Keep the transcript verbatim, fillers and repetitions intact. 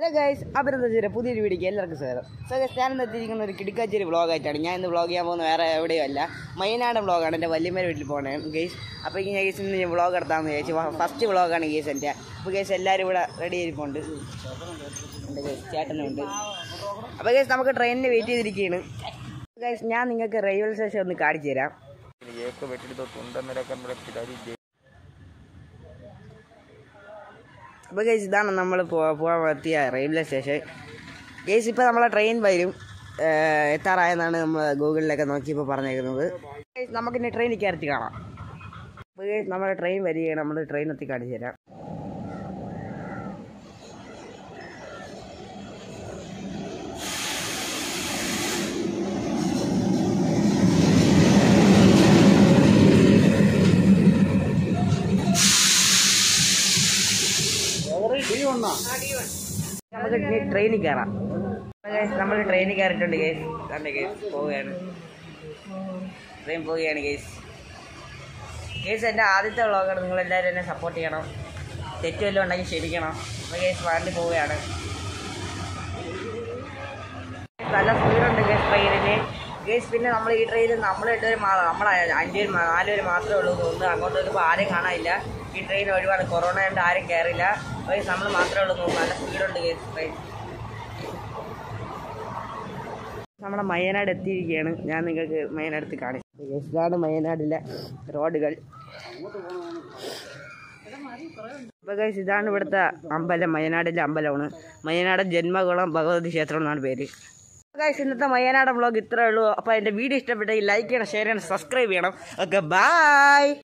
Hello guys, Abhinand പുതിയൊരു വീഡിയോക്ക് എല്ലാവർക്കും സ്വാഗതം. സോ ഗൈസ്, ഞാൻ ഇന്ന് എത്തിയിരിക്കുന്ന ഒരു കിടക്കാച്ചേരി വ്ളോഗായിട്ടാണ്. ഞാൻ ഇന്ന് വ്ളോഗ് ചെയ്യാൻ പോകുന്ന വേറെ എവിടെയും അല്ല, മയ്യനാട് വ്ളോഗാണ്. എൻ്റെ വല്യമ്മേടെ വീട്ടിൽ പോകണേ ഗൈസ്. അപ്പോൾ ഈ ഗൈസ് ഇന്ന് ഞാൻ വ്ളോഗ് എടുത്താമെന്ന് വിചാരിച്ചു. ഫസ്റ്റ് വ്ളോഗാണ് ഗൈസ് എൻ്റെ. അപ്പോൾ ഗൈസ് എല്ലാവരും ഇവിടെ റെഡി ആയിരിപ്പുണ്ട്. എൻ്റെ ഗൈസ് ചേട്ടനുണ്ട്. അപ്പോൾ ഗൈസ് നമുക്ക് ട്രെയിനിന് വെയിറ്റ് ചെയ്തിരിക്കുകയാണ്. ഗൈസ് ഞാൻ നിങ്ങൾക്ക് റെയിൽവേ സ്റ്റേഷൻ ഒന്ന് കാണിച്ചു തരാം. അപ്പോൾ ഗൈസ് ഇതാണ് നമ്മൾ പോകാൻ എത്തിയ റെയിൽവേ സ്റ്റേഷൻ. ഗൈസ് ഇപ്പോൾ നമ്മളെ ട്രെയിൻ വരും എത്താറായെന്നാണ് നമ്മൾ ഗൂഗിളിലൊക്കെ നോക്കിയപ്പോൾ പറഞ്ഞേക്കുന്നത്. ഗൈസ് നമുക്കിനി ട്രെയിനിൽ കയറി കാണാം. അപ്പോൾ ഗൈസ് നമ്മുടെ ട്രെയിൻ വരികയാണ്. നമ്മൾ ട്രെയിൻ എത്തി കാണിച്ചു തരാം. നമുക്ക് ട്രെയിനിൽ കയറാം. നമ്മൾ ട്രെയിനിൽ കയറിയിട്ടുണ്ട് ഗൈസ്. കണ്ടേ ഗൈസ് പോവുകയാണ്, ട്രെയിൻ പോവുകയാണ് ഗൈസ്. ഗൈസ് എൻ്റെ ആദ്യത്തെ വ്ളോഗാണ്. നിങ്ങളെല്ലാവരും എന്നെ സപ്പോർട്ട് ചെയ്യണം. തെറ്റ് വല്ലതും ഉണ്ടെങ്കിൽ ക്ഷമിക്കണം. അപ്പോൾ ഗൈസ് വണ്ടി പോവുകയാണ്. നല്ല സ്പീഡുണ്ട് ഗൈസ് ട്രെയിനിന്. ഗൈസ് പിന്നെ നമ്മൾ ഈ ട്രെയിനിൽ നമ്മൾ എട്ടുപേരും നമ്മൾ അഞ്ചുപേർ നാല് പേര് മാത്രമേ ഉള്ളൂ തോന്നുന്നു. അങ്ങോട്ട് വരുമ്പോൾ ആരെയും കാണാനില്ല. ഈ ട്രെയിൻ ഒരുപാട് കൊറോണ കൊണ്ട് ആരും കയറില്ല. ഗൈസ് നമ്മൾ മാത്രമേ ഉള്ളൂ തോന്നുന്നു. നല്ല സ്പീഡുണ്ട് ഗൈസ് ട്രെയിൻ. നമ്മുടെ മയ്യനാട് എത്തിയിരിക്കുകയാണ്. ഞാൻ നിങ്ങൾക്ക് മയ്യനാട് കാണിച്ചു. ഗൈസ് ഇതാണ് മയ്യനാടിലെ റോഡുകൾ. അപ്പോൾ ഗൈസ് ഇതാണ് ഇവിടുത്തെ അമ്പലം. മയ്യനാടിൻ്റെ അമ്പലമാണ്. മയ്യനാട് ജന്മകുളം ഭഗവതി ക്ഷേത്രം എന്നാണ് പേര്. ഗൈസ് ഇന്നത്തെ മയ്യനാട് വ്ളോഗ് ഇത്രയേ ഉള്ളൂ. അപ്പോൾ എൻ്റെ വീഡിയോ ഇഷ്ടപ്പെട്ടെങ്കിൽ ലൈക്ക് ചെയ്യണം, ഷെയർ ചെയ്യണം, സബ്സ്ക്രൈബ് ചെയ്യണം. Okay by.